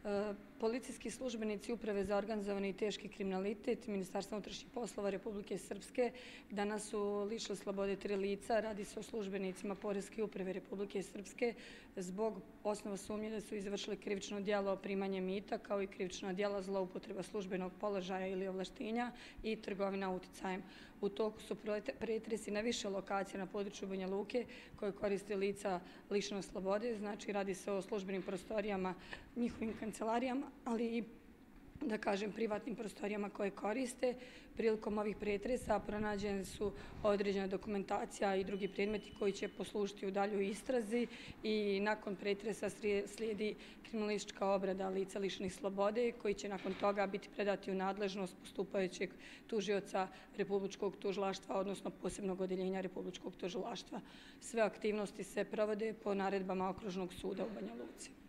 Policijski službenici Uprave za organizovani i teški kriminalitet Ministarstva unutrašnjih poslova Republike Srpske danas su lišili slobode 3 lica. Radi se o službenicima Poreske uprave Republike Srpske zbog osnova sumnje da su izvršili krivično djelo primanja mita kao i krivično djelo zloupotreba službenog položaja ili ovlaštenja i trgovina uticajem. U toku su pretresi na više lokacija na području Banja Luke koje koriste lica lišenog slobode. Znači, radi se o službenim prostorijama, njihovim kancelarijama, ali i privatnim prostorijama koje koriste. Prilikom ovih pretresa pronađene su određena dokumentacija i drugi predmeti koji će poslužiti u daljoj istrazi i nakon pretresa slijedi kriminalistička obrada lica lišenih slobode koji će nakon toga biti predati u nadležnost postupajućeg tužioca Republičkog tužilaštva, odnosno posebnog odeljenja Republičkog tužilaštva. Sve aktivnosti se provode po naredbama Okružnog suda u Banja Luci.